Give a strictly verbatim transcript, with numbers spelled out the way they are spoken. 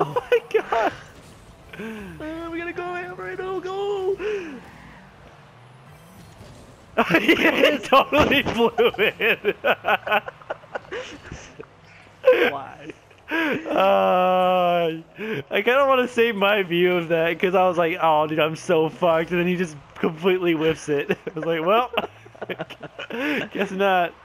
Oh my god! Uh, we gotta go, Alfredo, go! Yeah, it totally flew in. Why? Uh, I kind of want to save my view of that because I was like, oh, dude, I'm so fucked. And then he just completely whiffs it. I was like, well, guess not.